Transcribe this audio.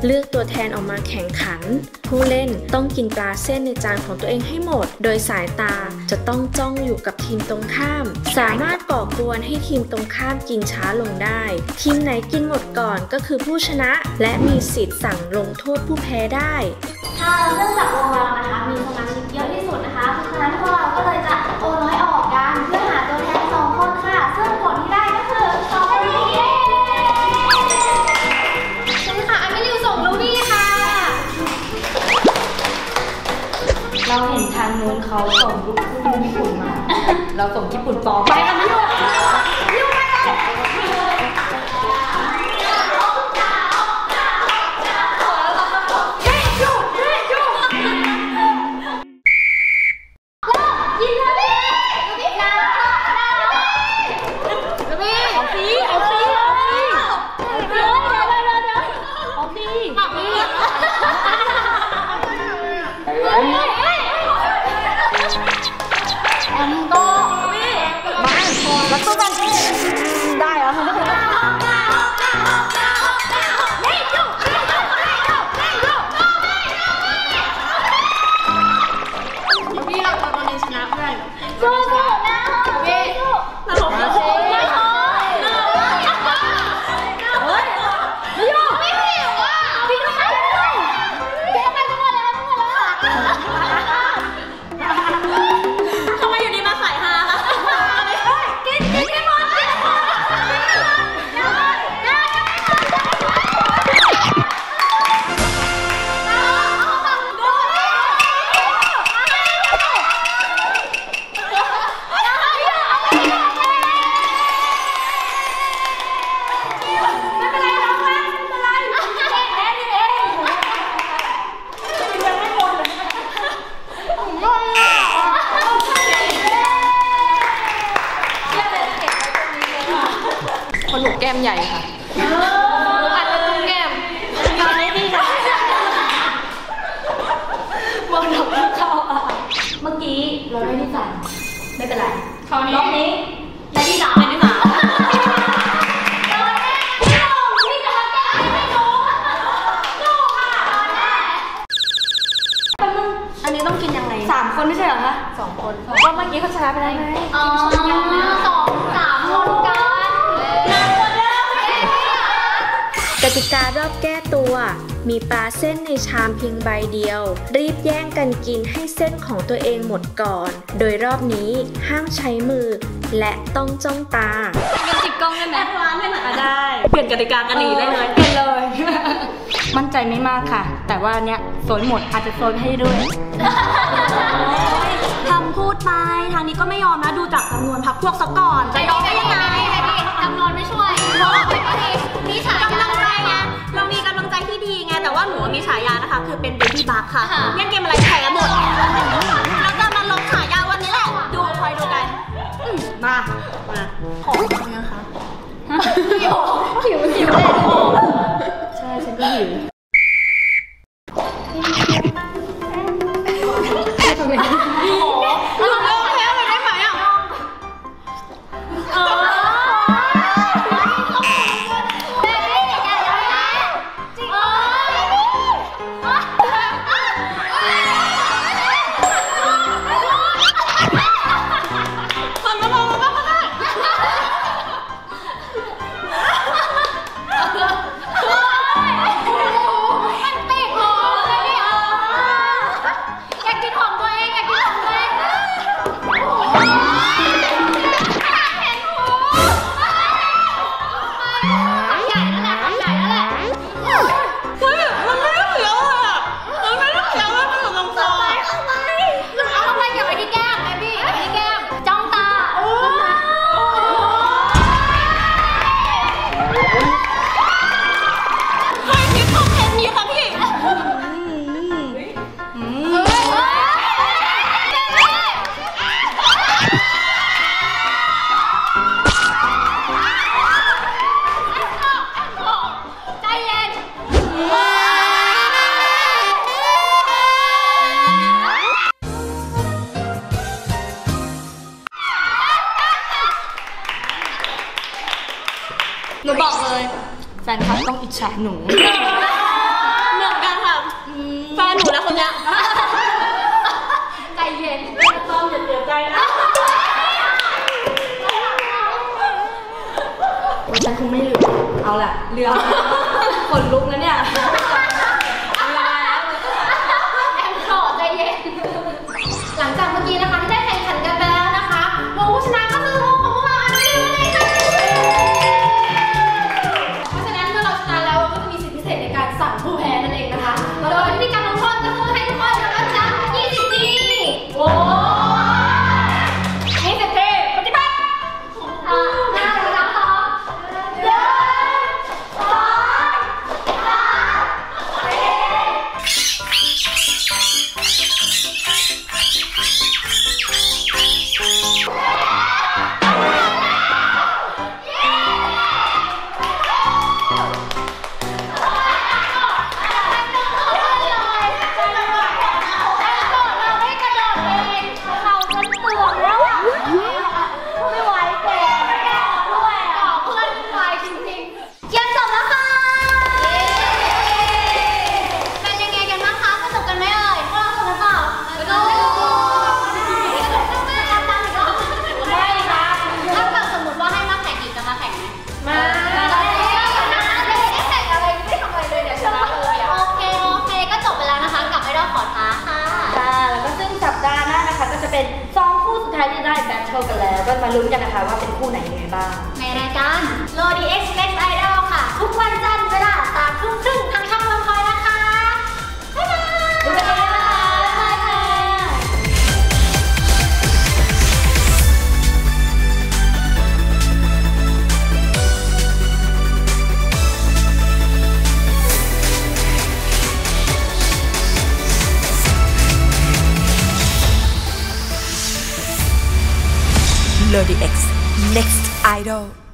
เลือกตัวแทนออกมาแข่งขันผู้เล่นต้องกินปลาเส้นในจานของตัวเองให้หมดโดยสายตาจะต้องจ้องอยู่กับทีมตรงข้ามสามารถก่อกวนให้ทีมตรงข้ามกินช้าลงได้ทีมไหนกินหมดก่อนก็คือผู้ชนะและมีสิทธิ์สั่งลงโทษผู้แพ้ได้ค่ะเนื่องจากวงเรานะคะมีสมาชิกเยอะที่สุดนะคะเพราะฉะนั้นพวกเราก็เลยจะโอนน้อยออกกันเพื่อหาตัวแทน2 คนค่ะซึ่งผลที่ได้ก็คือ2 คนนี้ใช่ค่ะอันไม่ริวส่งลูบี้ค่ะเราเห็นทางนู้นเขาส่งลูกครึ่งญี่ปุ่นมาเราส่งญี่ปุ่นปลอมไปกันไม่หมดได้เหรอพี่เราตอนนี้ชนะเพื่อนสู้ๆนะพี่เราบอกว่าเชฟไม่หิวอ่ะพี่ทำไมแกไปทั้งหมดแล้วทำไมอยู่ดีมาขายฮาคะกินหมดคนหนูแก้มใหญ่ค่ะอาจจะตุ้งแก้มตอนนี้พี่มองดอกเข้าเมื่อกี้เราได้ที่3ไม่เป็นไรรอบนี้ได้ที่3เป็นที่3อันนี้ต้องกินยังไง3 คนไม่ใช่เหรอคะ2 คนก็เมื่อกี้เขาชนะไปแล้วไงอ๋อ2-3 คนกันกติการอบแก้ตัวมีปลาเส้นในชามเพียงใบเดียวรีบแย่งกันกินให้เส้นของตัวเองหมดก่อนโดยรอบนี้ห้ามใช้มือและต้องจ้องตาเป็นติดกล้องได้ไหมร้านได้ไหมได้เปลี่ยนกติกากันดีได้เลยเปลี่ยนเลยมั่นใจไม่มากค่ะแต่ว่าเนี้ยโซนหมดอาจจะโซนให้ด้วยทำพูดไปทางนี้ก็ไม่ยอมนะดูจากจำนวนพรรคพวกซะก่อนจะยอมได้ยังไงจำนวนไม่ช่วยเพราะมีฉายาไงเรามีกำลังใจที่ดีไงแต่ว่าหนูมีฉายานะคะคือเป็นเบบี้บัคค่ะเล่นเกมอะไรแพ้หมดเราจะมาลงฉายาวันนี้แหละดูคอยดูกันมาขอนะคะหิวเลยใช่ฉันก็หิวทำไมหนูบอกเลยแฟนคลับต้องอิจฉาหนูคนเนี้ยใจเย็นต้อมอย่าเสียใจนะฉันคงไม่ลืมเอาล่ะเรือคนลุกแล้วเนี่ยหลังจากเมื่อกี้นะคะที่ได้แข่งขันกันไปแล้วนะคะวงผู้ชนะก็คือวงของพวกเราอันนี้เลยค่ะเพราะฉะนั้นเมื่อเราชนะแล้วเราก็จะมีสิทธิพิเศษในการสั่งผู้แพ้นั่นเองนะคะโดยวิธีการลงโทษก็คือให้ทุกคนทำอาจารย์20 ทีโอ้20 ทีปฏิบัติหน้าเราจะพร้อม1 2 3 4 เป็น2 คู่สุดท้ายที่ได้แบทเทิลกันแล้วก็มาลุ้นกันนะคะว่าเป็นคู่ไหนยังไงบ้างในรายการ Lodi X Next Idol ค่ะทุกวันจันทร์เวลา 3 ทุ่มครึ่งทางช่องเมืองพลอยนะคะบ๊ายบาย Lodi X Next Idol